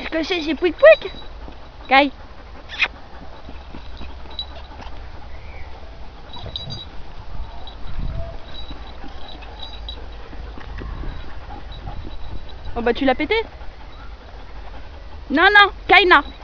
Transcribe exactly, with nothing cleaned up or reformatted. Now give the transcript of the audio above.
Qu'est-ce que c'est, c'est pouic pouic? Kai. Oh bah tu l'as pété? Non, non, Kaina.